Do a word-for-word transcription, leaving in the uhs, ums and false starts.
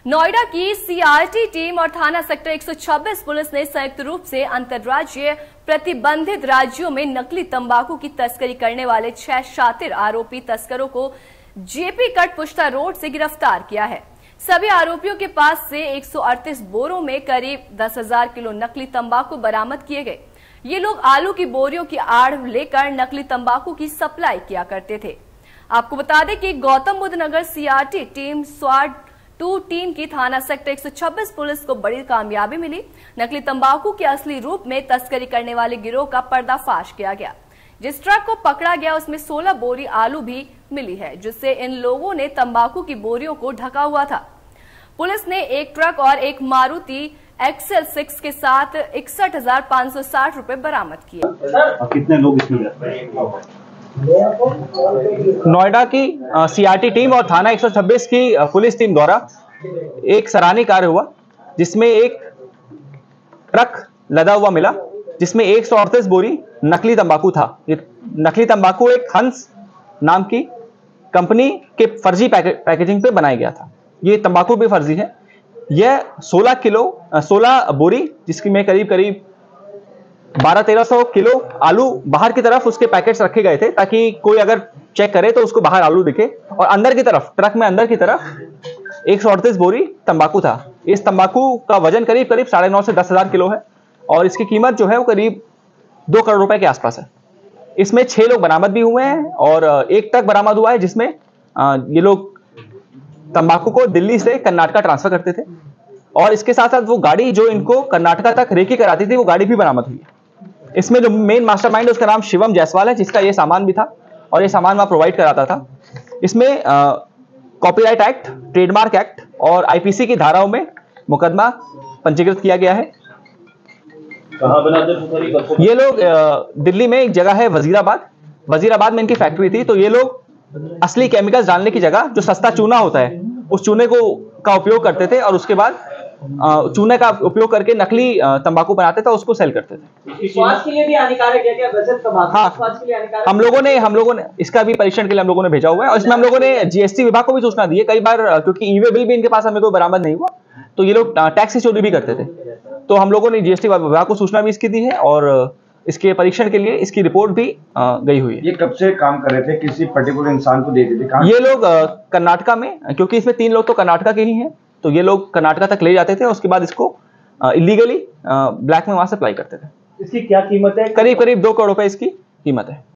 नोएडा की CRT team और थाना सेक्टर एक सौ छब्बीस पुलिस ने संयुक्त रूप से अंतर्राज्यीय प्रतिबंधित राज्यों में नकली तंबाकू की तस्करी करने वाले छह शातिर आरोपी तस्करों को जेपी कट पुश्ता रोड से गिरफ्तार किया है। सभी आरोपियों के पास से एक सौ अड़तीस बोरों में करीब दस हजार किलो नकली तंबाकू बरामद किए गए। ये लोग आलू की बोरियों की आड़ लेकर नकली तंबाकू की सप्लाई किया करते थे। आपको बता दें कि Gautam Buddh Nagar CRT team squad two team की थाना सेक्टर एक सौ छब्बीस पुलिस को बड़ी कामयाबी मिली। नकली तंबाकू के असली रूप में तस्करी करने वाले गिरोह का पर्दाफाश किया गया। जिस ट्रक को पकड़ा गया उसमें सोलह बोरी आलू भी मिली है, जिससे इन लोगों ने तंबाकू की बोरियों को ढका हुआ था। पुलिस ने एक ट्रक और एक मारुति एक्सेल सिक्स के साथ इकसठ हजार पाँच सौ साठ रूपये बरामद किए। कितने लोग इसमें? नोएडा की सीआरटी टीम और थाना एक सौ छब्बीस की पुलिस टीम द्वारा एक सराहनीय कार्य हुआ, जिसमें एक ट्रक लदा हुआ मिला जिसमें एक सौ अड़तीस बोरी नकली तंबाकू था। ये नकली तंबाकू एक हंस नाम की कंपनी के फर्जी पैके, पैकेजिंग पे बनाया गया था। ये तंबाकू भी फर्जी है। यह सोलह किलो सोलह बोरी जिसकी में करीब करीब बारह तेरह सौ किलो आलू बाहर की तरफ उसके पैकेट्स रखे गए थे, ताकि कोई अगर चेक करे तो उसको बाहर आलू दिखे, और अंदर की तरफ ट्रक में अंदर की तरफ एक सौ अड़तीस बोरी तंबाकू था। इस तंबाकू का वजन करीब करीब साढ़े नौ से दस हजार किलो है और इसकी कीमत जो है वो करीब दो करोड़ रुपए के आसपास है। इसमें छह लोग बरामद भी हुए हैं और एक ट्रक बरामद हुआ है जिसमें ये लोग तंबाकू को दिल्ली से कर्नाटका ट्रांसफर करते थे, और इसके साथ साथ वो गाड़ी जो इनको कर्नाटका तक रेकी कराती थी वो गाड़ी भी बरामद हुई है। इसमें जो मेन मास्टरमाइंड है उसका नाम शिवम जायसवाल है, जिसका ये सामान भी था और ये सामान वहां प्रोवाइड कराता था। इसमें कॉपीराइट एक्ट, ट्रेडमार्क एक्ट और आईपीसी की धाराओं में मुकदमा पंजीकृत किया गया है। कहाँ बनाते थे ये लोग? दिल्ली में एक जगह है वजीराबाद, वजीराबाद में इनकी फैक्ट्री थी। तो ये लोग असली केमिकल्स डालने की जगह जो सस्ता चूना होता है उस चूने को का उपयोग करते थे और उसके बाद चूने का उपयोग करके नकली तंबाकू बनाते थे, उसको सेल करते थे। स्वास्थ्य के लिए भी हानिकारक है क्या वैसे तंबाकू? हाँ, स्वास्थ्य के लिए हानिकारक। हम लोगों ने हम लोगों ने इसका भी परीक्षण के लिए हम लोगों ने भेजा हुआ है और इसमें हम लोगों ने जीएसटी विभाग को भी सूचना दी है कई बार, क्योंकि ई वे बिल भी इनके पास हमें कोई बरामद नहीं हुआ, तो ये लोग टैक्स की चोरी भी करते थे। तो हम लोगों ने जीएसटी विभाग को सूचना भी इसकी दी है और इसके परीक्षण के लिए इसकी रिपोर्ट भी गई हुई है। ये कब से काम कर रहे थे? किसी पर्टिकुलर इंसान को देते थे? ये लोग कर्नाटका में, क्योंकि इसमें तीन लोग तो कर्नाटका के ही हैं, तो ये लोग कर्नाटका तक ले जाते थे और उसके बाद इसको इलीगली ब्लैक में वहां सप्लाई करते थे। इसकी क्या कीमत है? करीब करीब दो करोड़ रुपए इसकी कीमत है।